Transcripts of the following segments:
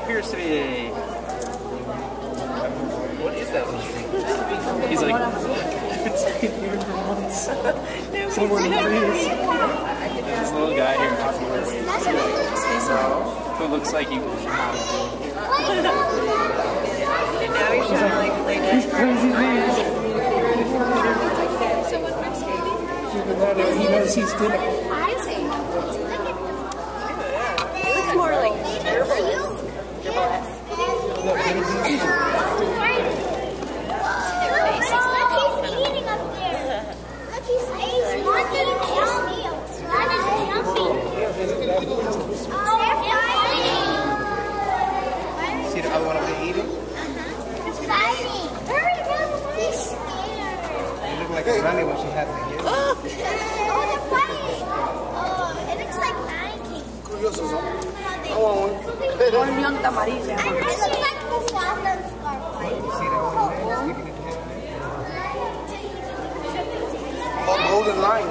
appears to be a... What is that little thing? He's like... It's here for months. Somewhere in the trees. This little guy here who looks like he was not. And now he's trying to like play that. He's crazy things. He knows he's good at it. It looks more like gerbil-esque. See the other one up there eating? It's fighting. Hurry, Mom. He's scared. You look like a runny when she has it here. Oh, they're fighting. Oh, it looks like Lion King. I want one. Unión Tamarins. I look like Mufasa's scarf fight. You see that one there? Sticking it here. Oh, golden lion.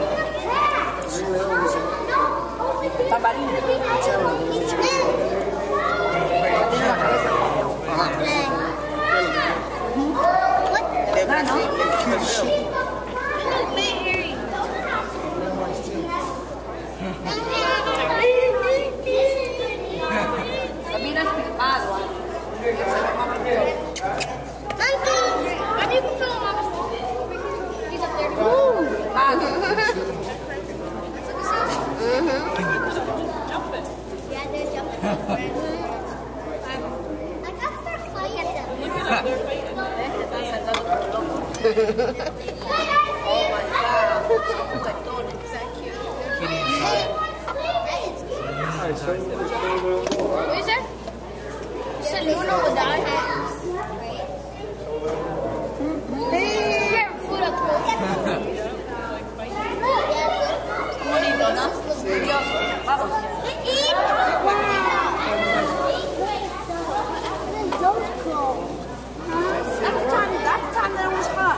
Yeah, they're jumping. Like after fighting them. Oh my god. Is that cute? What is that? It's a Luna without hands. Here, food up close. That time that it was hot.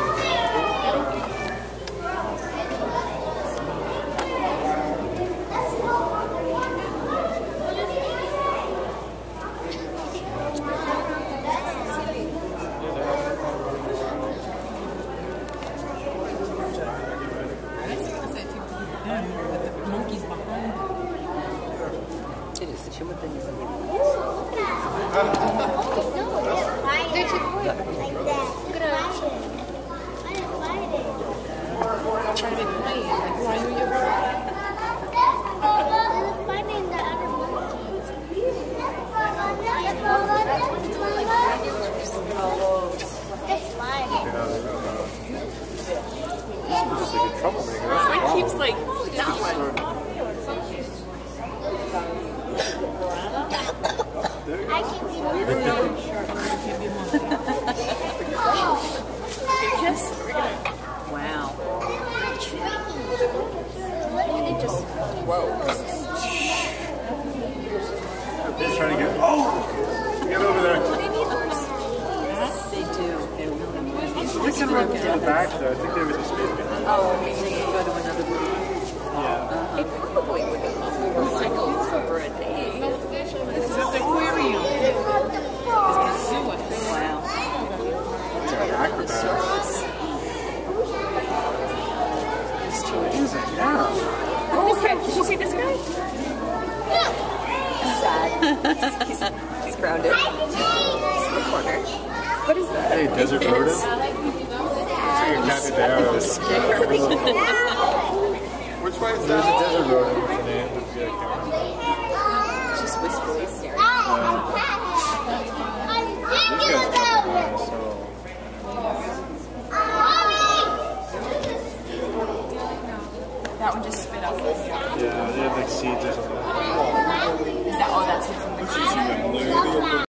It keeps like that one. Wow. It just grows. They're trying to get... Oh! Get over there. They do. They're really noisy. We can run to the back, though. I think there was a space behind. Oh, maybe they can go to another room. Yeah. It probably would have cycles over a day. This is the aquarium. It's the zoo. Wow. It's like acrobats. Yeah. Oh, okay. Did you see this guy? Sad. He's grounded. He's in the corner. What is that? Hey, desert rodent. It's like a capybaras. Which way is that? There's a desert rodent. What's the name? It's just wistfully staring. These guys are fine, so... That one just spit out. Yeah, they have like seeds or something. Is that, oh, that's what's in the